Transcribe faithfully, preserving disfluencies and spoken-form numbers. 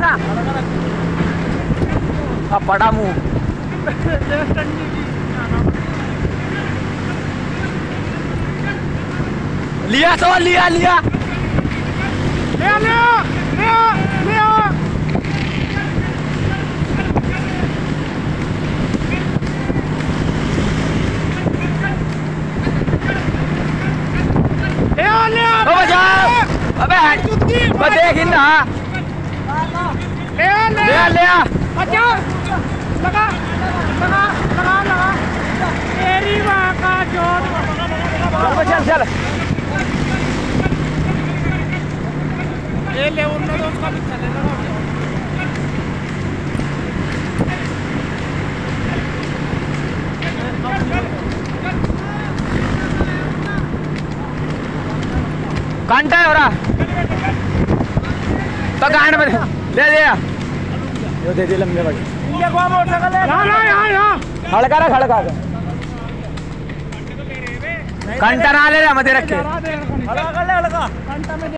ना अब पड़ा मुंह लिया तो लिया लिया लिया लिया लिया लिया अबे देख ना ले ले अच्छा लगा लगा लगा लगा तेरी माँ का जोर चल चल ले ले उन्होंने तो उसका भी चले लगा घंटा है हो रहा तो गांड में ले दे यो दे दे लंबे वाली ये को मोटरसाइकिल है ना ना यहां यहां हड़का रख हड़का घंटा ना ले रहा मत रखे हड़का ले हड़का घंटा में